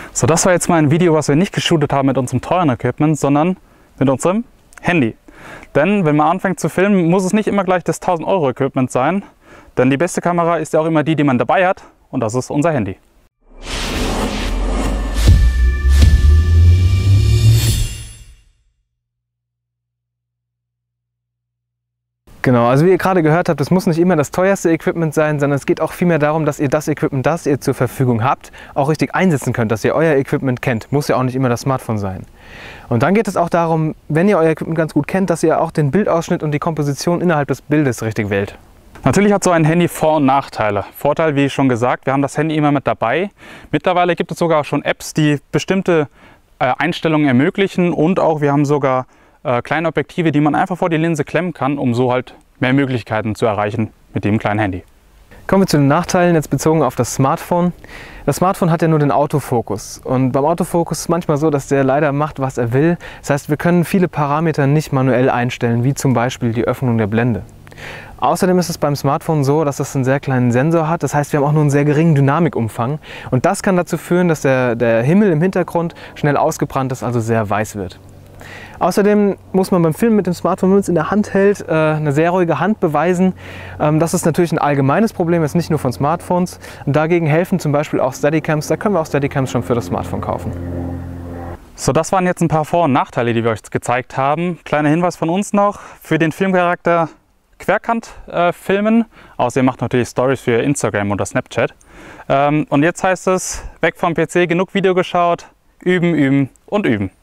So, das war jetzt mal ein Video, was wir nicht geshootet haben mit unserem teuren Equipment, sondern mit unserem Handy. Denn wenn man anfängt zu filmen, muss es nicht immer gleich das 1000 Euro Equipment sein. Denn die beste Kamera ist ja auch immer die, die man dabei hat. Und das ist unser Handy. Genau, also wie ihr gerade gehört habt, es muss nicht immer das teuerste Equipment sein, sondern es geht auch vielmehr darum, dass ihr das Equipment, das ihr zur Verfügung habt, auch richtig einsetzen könnt, dass ihr euer Equipment kennt. Muss ja auch nicht immer das Smartphone sein. Und dann geht es auch darum, wenn ihr euer Equipment ganz gut kennt, dass ihr auch den Bildausschnitt und die Komposition innerhalb des Bildes richtig wählt. Natürlich hat so ein Handy Vor- und Nachteile. Vorteil, wie schon gesagt, wir haben das Handy immer mit dabei. Mittlerweile gibt es sogar auch schon Apps, die bestimmte Einstellungen ermöglichen, und auch wir haben sogar kleine Objektive, die man einfach vor die Linse klemmen kann, um so halt mehr Möglichkeiten zu erreichen mit dem kleinen Handy. Kommen wir zu den Nachteilen, jetzt bezogen auf das Smartphone. Das Smartphone hat ja nur den Autofokus, und beim Autofokus ist es manchmal so, dass der leider macht, was er will. Das heißt, wir können viele Parameter nicht manuell einstellen, wie zum Beispiel die Öffnung der Blende. Außerdem ist es beim Smartphone so, dass es einen sehr kleinen Sensor hat. Das heißt, wir haben auch nur einen sehr geringen Dynamikumfang. Und das kann dazu führen, dass der Himmel im Hintergrund schnell ausgebrannt ist, also sehr weiß wird. Außerdem muss man beim Filmen mit dem Smartphone, wenn man es in der Hand hält, eine sehr ruhige Hand beweisen. Das ist natürlich ein allgemeines Problem, jetzt nicht nur von Smartphones. Und dagegen helfen zum Beispiel auch Steadicams. Da können wir auch Steadicams schon für das Smartphone kaufen. So, das waren jetzt ein paar Vor- und Nachteile, die wir euch gezeigt haben. Kleiner Hinweis von uns noch: für den Filmcharakter querkant filmen. Außerdem macht natürlich Stories für Instagram oder Snapchat. Und jetzt heißt es, weg vom PC, genug Video geschaut, üben, üben und üben.